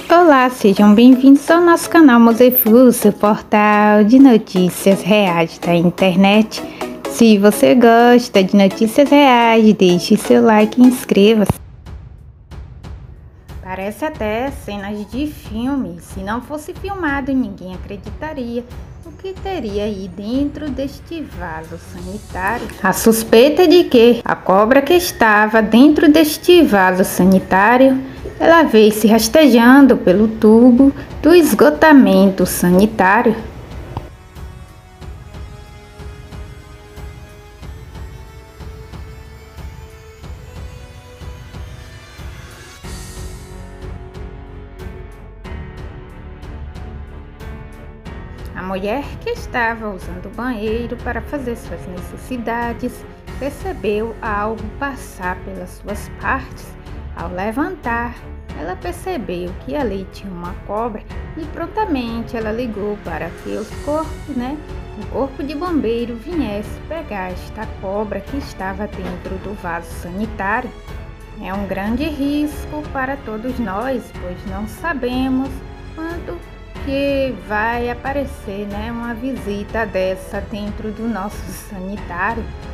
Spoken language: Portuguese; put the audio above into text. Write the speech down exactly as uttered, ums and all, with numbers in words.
Olá, sejam bem-vindos ao nosso canal Mosefu, seu portal de notícias reais da internet. Se você gosta de notícias reais, deixe seu like e inscreva-se. Parece até cenas de filme. Se não fosse filmado, ninguém acreditaria o que teria aí dentro deste vaso sanitário. A suspeita de que a cobra que estava dentro deste vaso sanitário, ela veio se rastejando pelo tubo do esgotamento sanitário. A mulher que estava usando o banheiro para fazer suas necessidades percebeu algo passar pelas suas partes. Ao levantar, ela percebeu que ali tinha uma cobra e prontamente ela ligou para que os corpos, né, o corpo de bombeiro viesse pegar esta cobra que estava dentro do vaso sanitário. É um grande risco para todos nós, pois não sabemos quando que vai aparecer, né, uma visita dessa dentro do nosso sanitário.